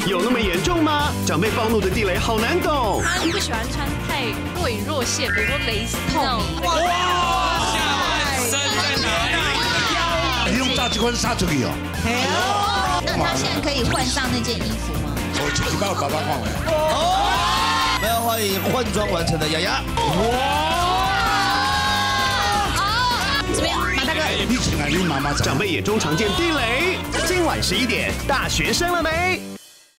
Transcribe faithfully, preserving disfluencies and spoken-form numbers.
有那么严重吗？长辈暴怒的地雷好难懂。 他不喜欢穿太若隐若现，比如说蕾丝那种。 哇！下半身在哪里？你用炸鸡块杀出去哦。 那他现在可以换上那件衣服吗？ 我请你把我爸爸放来。 哦，我们要欢迎换装完成的雅雅。 怎么样，马大哥？ 你请来你妈妈。 长辈眼中常见地雷，今晚十一点，大学生了没？